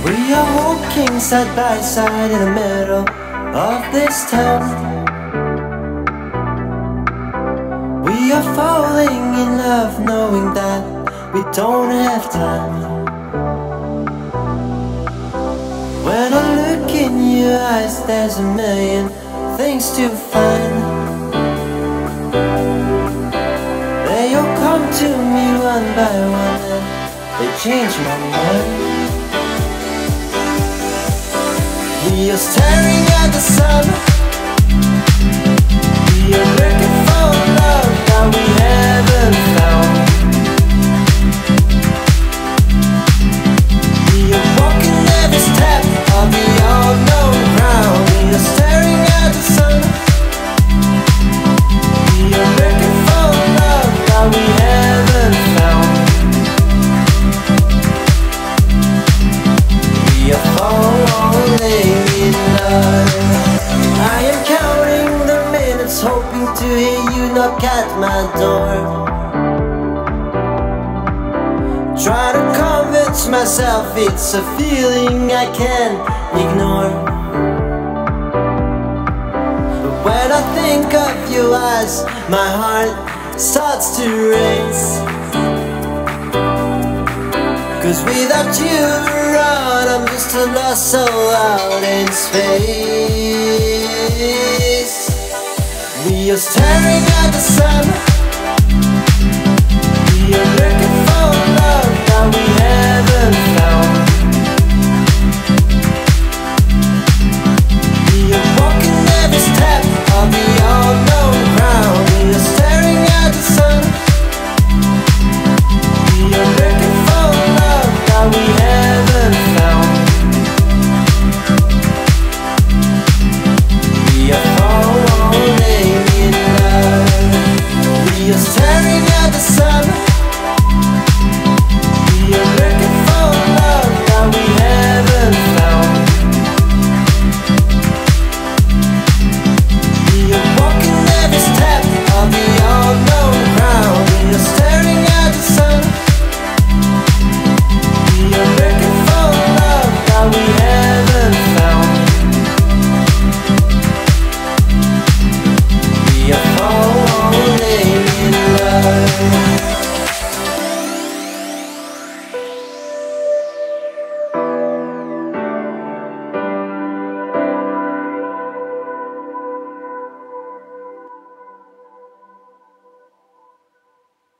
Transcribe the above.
We are walking side by side in the middle of this town. We are falling in love knowing that we don't have time. When I look in your eyes, there's a million things to find. They all come to me one by one and they change my mind. We are staring at the sun. We are looking for love that we haven't found. We are walking every step of the unknown ground. We are staring at the sun. We are looking for love that we haven't found. We are falling in love. I am counting the minutes, hoping to hear you knock at my door. Try to convince myself it's a feeling I can't ignore. But when I think of your eyes, my heart starts to race. Cause without you around, I'm just a lost soul out in space. We are staring at the sun. We are